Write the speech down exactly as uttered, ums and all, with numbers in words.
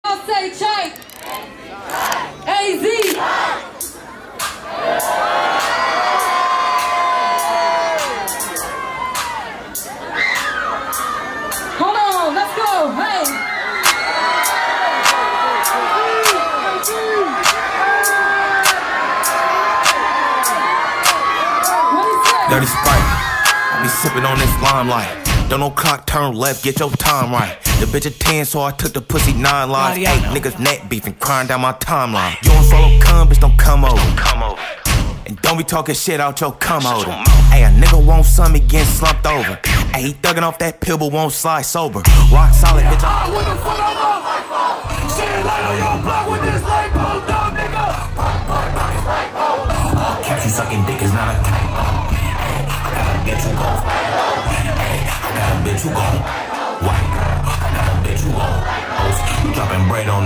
Y'all say Chank. A Z. Hold on, let's go. Hey. Dirty Sprite, I be sipping on this limelight. Don't no clock turn left, get your time right. The bitch a ten, so I took the pussy nine lives. Eight niggas neck beefing, crying down my timeline. You don't swallow cum, bitch, don't come over. Come over. And don't be talking shit out your cum holder. Hey, a nigga won't son me getting slumped over. Hey, he thugging off that pill, but won't slide sober. Rock solid, bitch. I with the foot on up. Shit light on your block with this light pole, dumb nigga. Catch you sucking dick is not a typo. Bitch, you gon' Hey, I got a bitch, you gon' White girl, I got a bitch, you gon' Dropping bread on